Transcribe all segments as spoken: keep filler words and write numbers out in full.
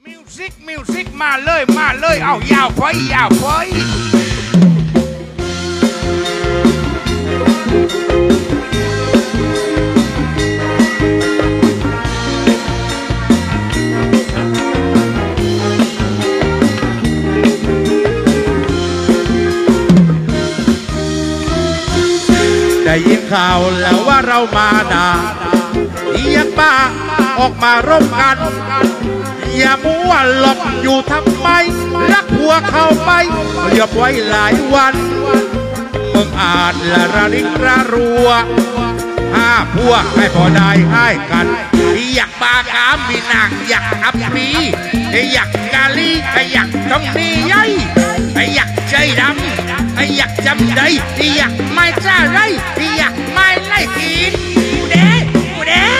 มิวสิกมิวสิกมาเลยมาเลยเอายาวไปยาวไปได้ยินข่าวแล้วว่าเรามาด่าอียักษ์ป้าออกมาร่วมกันอย่ามัวหลบอยู่ทำไมรักผัวเข้าไปเรียบไว้หลายวันมึงอาจละระลิกระรัวห้าพวกให้พอได้ให้กันอยากปากอามมีนางอยากอับปีอยากกาลีอยากต้องมีใยอยากใจดำอยากจำได้อยากไม่จ้าไรอยากไม่ไล่กินกูเด้กูเด้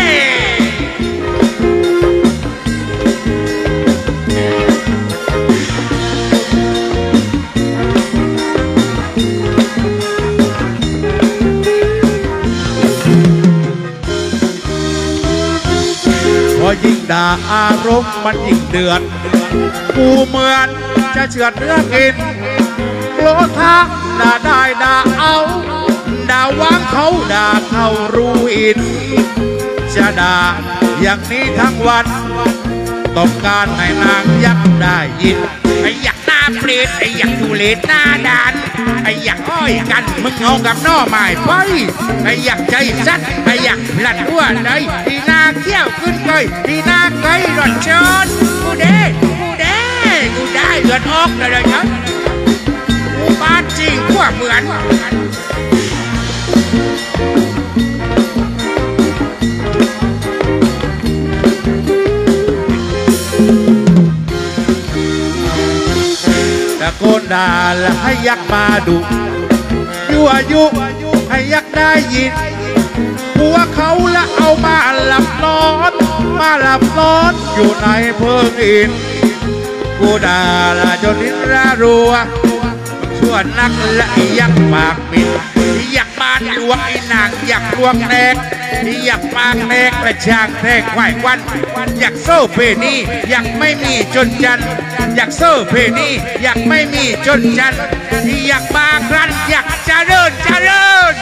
พอยิ่งด่าอารมณ์มันยิ่งเดือดกูเหมือนจะเฉือดเนื้อกินโกรธทักด่าได้ด่าเอาด่าวางเขาด่าเขารู้อินจะด่าอย่างนี้ทั้งวันต้องการให้นางยักษ์ได้ยินไอ้อยากหน้าเปรตไอ้อยากทุเรศหน้าด่านไอ้อยากอ้อยกันมึงเอากับน้อหมายไปไอ้อยากใจสัตว์ไอ้อยากหลัดอ้วนเลยที่หน้าเขี้ยวขึ้นเลยที่หน้าไก่รอนชนกูเด้กูเด้กูได้เลือดออกเลยเลยนะกูบ้าจริงพวกเหมือนตะโกนด่าและให้ยักษ์มาดุยั่วยุให้ยักษ์ได้ยินผัวเขาและเอามาหลับนอนมาหลับนอนอยู่ในเพิงอินกูด่าละจนนิ้นระรัวชั่วนักและยักษ์ปากปิดอยากบานหลวงไอ้นางอยากลวงแตกอยากปากแตกและช่างแตกไหวควันอยากโซ่เพนี่อยากไม่มีจนจันอยากโซ่เพนี่อยากไม่มีจนจันอยากปากรันอยากเจริญเจริญ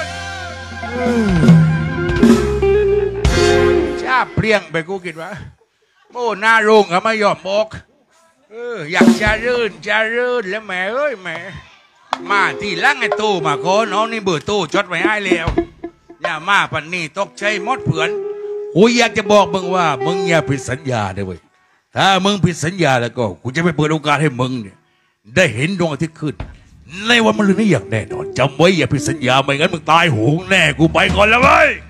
ชาเปลี่ยงไปกูคิดว่าโม่หน้าโรงเขาไม่ยอมบอกเอออยากเจริญเจริญแล้วแม่เอ้ยแม่มาที่ล่างไอ้ตู้มาขอน้องนี่เบื่อตู้จดไว้ให้แล้วอย่ามาปันนี่ตกใจมดเผื่อนกูอยากจะบอกมึงว่ามึงอย่าผิดสัญญาเลยเว้ยถ้ามึงผิดสัญญาแล้วก็กูจะไปเปิดโอกาสให้มึงเนี่ยได้เห็นดวงอาทิตย์ขึ้นในวันมะรืนนี้อย่างแน่นอนจำไว้อย่าผิดสัญญาไม่งั้นมึงตายโหงแน่กูไปก่อนแล้วเว้ย